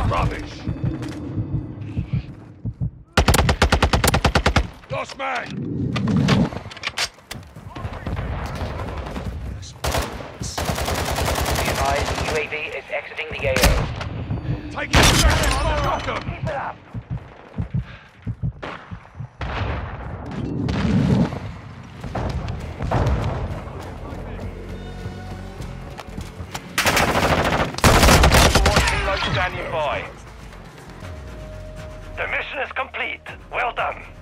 Rubbish! Lost man! Be advised, UAV is exiting the AO. Take it straight on, rock 'em! Keep it up. Standing by. The mission is complete. Well done.